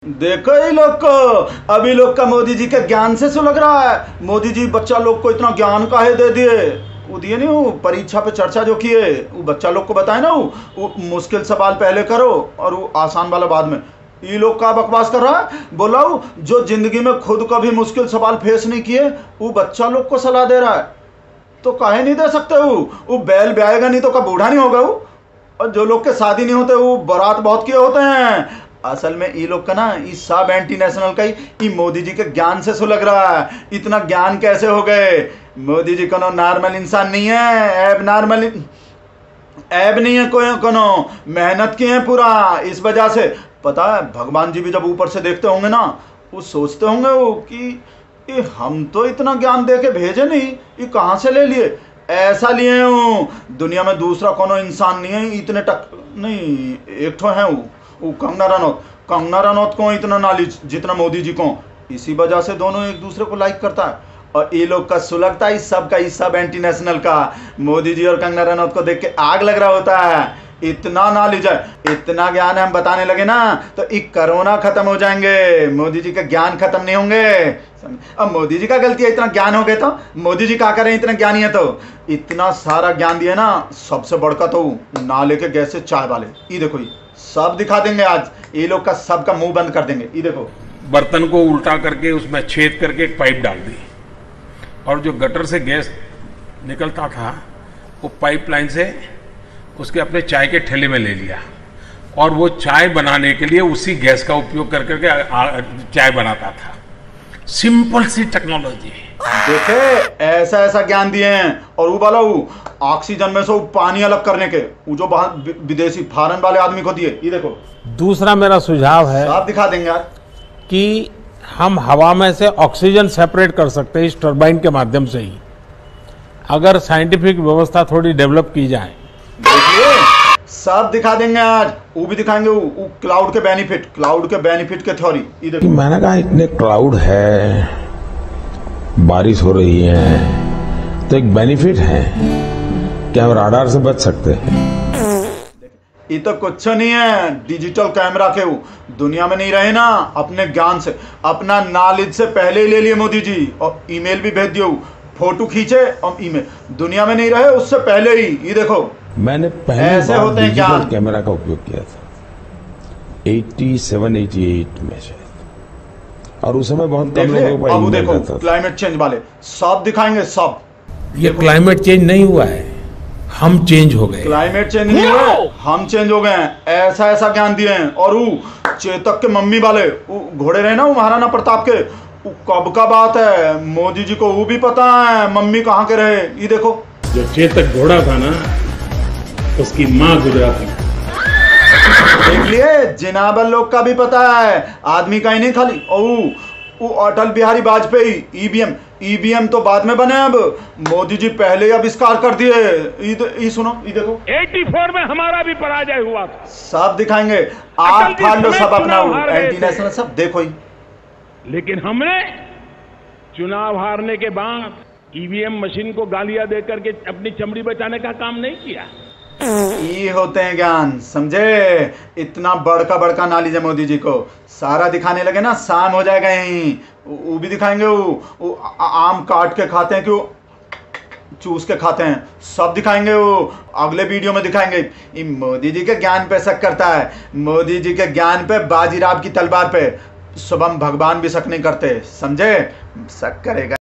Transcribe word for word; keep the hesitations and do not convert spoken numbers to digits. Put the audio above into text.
देखो ये लोग को, अभी लोग का मोदी जी के ज्ञान से सुलग रहा है। मोदी जी बच्चा लोग को इतना ज्ञान काहे दे दिए। वो दिए नहीं, वो परीक्षा पे चर्चा जो किए, वो बच्चा लोग को बताए ना, वो, वो मुश्किल सवाल पहले करो और वो आसान वाला बाद में। ये लोग का बकवास कर रहा है। बोला हूँ जो जिंदगी में खुद कभी मुश्किल सवाल फेस नहीं किए, वो बच्चा लोग को सलाह दे रहा है। तो काहे नहीं दे सकते वो वो बैल ब्याएगा नहीं तो का बूढ़ा नहीं होगा वो। और जो लोग के शादी नहीं होते वो बारात बहुत किए होते हैं। असल में ये लोग का ना, ये सब एंटी नेशनल का ही मोदी जी के ज्ञान से सुलग रहा है। इतना ज्ञान कैसे हो गए। मोदी जी कोनो नॉर्मल इंसान नहीं है, एब नॉर्मल एब नहीं है कोई, कोनो मेहनत की है पूरा। इस वजह से पता है भगवान जी भी जब ऊपर से देखते होंगे ना, वो सोचते होंगे वो कि ये हम तो इतना ज्ञान दे के भेजे नहीं, ये कहाँ से ले लिए। ऐसा लिए हूँ, दुनिया में दूसरा कोनो इंसान नहीं है इतने टक नहीं। एक तो है वो वो कंगना रनौत। कंगना रनौत को इतना नॉलेज जितना मोदी जी को। इसी वजह से दोनों एक दूसरे को लाइक करता है। और ये लोग का सुलगता इस सब का, इस सब एंटी नेशनल का मोदी जी और कंगना रनौत को देख के आग लग रहा होता है। इतना नॉलेज है, इतना ज्ञान हम बताने लगे ना तो एक कोरोना खत्म हो जाएंगे। मोदी जी का ज्ञान खत्म नहीं होंगे। अब मोदी जी का गलती है, इतना ज्ञान हो गया तो मोदी जी क्या करें, इतना ज्ञानी है तो इतना सारा ज्ञान दिए ना। सबसे बड़का तो नाले के गैस से चाय वाले, ये देखो ये सब दिखा देंगे आज। ये लोग का सबका मुंह बंद कर देंगे। ये देखो बर्तन को उल्टा करके उसमें छेद करके एक पाइप डाल दी और जो गटर से गैस निकलता था वो पाइपलाइन से उसके अपने चाय के ठेले में ले लिया और वो चाय बनाने के लिए उसी गैस का उपयोग कर करके चाय बनाता था। सिंपल सी टेक्नोलॉजी। देखे ऐसा ऐसा ज्ञान दिए हैं। और वो वाला वो ऑक्सीजन में से वो पानी अलग करने के, वो जो विदेशी फॉरेन वाले आदमी को दिए। ये देखो दूसरा मेरा सुझाव है, आप दिखा देंगे यार, कि हम हवा में से ऑक्सीजन सेपरेट कर सकते हैं इस टरबाइन के माध्यम से ही, अगर साइंटिफिक व्यवस्था थोड़ी डेवलप की जाए। देखिए सब दिखा देंगे आज। वो भी दिखाएंगे वो, वो क्लाउड के बेनिफिट, क्लाउड के बेनिफिट के थ्योरी। ये देखो मैंने कहा इतने क्लाउड है, बारिश हो रही है, तो एक बेनिफिट है कि हम राडार से बच सकते हैं। ये तो कुछ नहीं है, डिजिटल कैमरा के वो दुनिया में नहीं रहे ना, अपने ज्ञान से अपना नॉलेज से पहले ही ले लिए मोदी जी। और ईमेल भी भेज दियो, फोटो खींचे और ईमेल, दुनिया में नहीं रहे उससे पहले ही। ये देखो मैंने पहले ऐसे होते हैं डिजिटल कैमरा का उपयोग किया था सत्तासी अट्ठासी में शायद, और उस समय बहुत कम लोगों को अब देखो क्लाइमेट चेंज वाले सब दिखाएंगे सब। ये क्लाइमेट चेंज नहीं हुआ है, हम चेंज हो गए। क्लाइमेट चेंज नहीं हुआ, हम चेंज हो गए हैं। ऐसा ऐसा ज्ञान दिए हैं। और वो चेतक के मम्मी वाले वो घोड़े रहे ना, वो महाराणा प्रताप के, वो कब का बात है, मोदी जी को वो भी पता है मम्मी कहाँ के रहे। ये देखो जो चेतक घोड़ा था ना, उसकी माँ गुजरा थी। देख लिए जिनाबल लोग का भी पता है, आदमी का ही नहीं खाली। और वो अटल बिहारी वाजपेयी ईवीएम, ईवीएम तो बाद में बने, अब मोदी जी पहले ही आविष्कार कर दिए। ये सुनो, ये देखो चौरासी में हमारा भी पराजय हुआ था। सब दिखाएंगे। आप फाड़ लो सब अपना एंटी नेशनल सब देखो ही। लेकिन हमने चुनाव हारने के बाद ईवीएम मशीन को गालियां देकर के अपनी चमड़ी बचाने का काम नहीं किया। ये होते हैं ज्ञान, समझे। इतना बड़का बड़का नॉलेज है मोदी जी को। सारा दिखाने लगे ना, शाम हो जाएगा यहीं। वो भी दिखाएंगे, वो, वो आम काट के खाते हैं कि वो चूस के खाते हैं, सब दिखाएंगे। वो अगले वीडियो में दिखाएंगे। ये मोदी जी के ज्ञान पे शक करता है, मोदी जी के ज्ञान पे, बाजीराव की तलवार पे शुभम भगवान भी शक नहीं करते, समझे। शक करेगा।